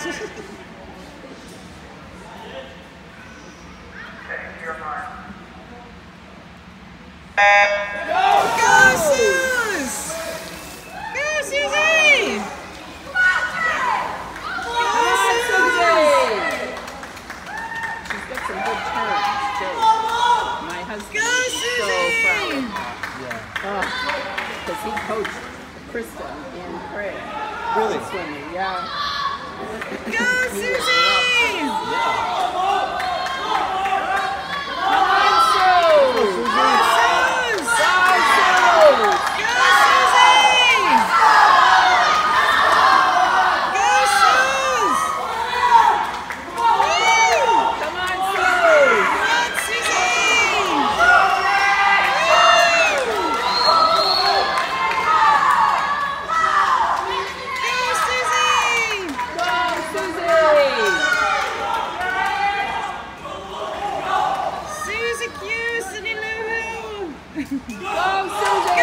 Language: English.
Go, Sooz! Go, Susie! She's got some good turns, too. My husband Go, is so Susie! proud of her. Yeah. Because he coached Krista and Craig. Really? Swimming, yeah. Go, Susie! Go, Susie!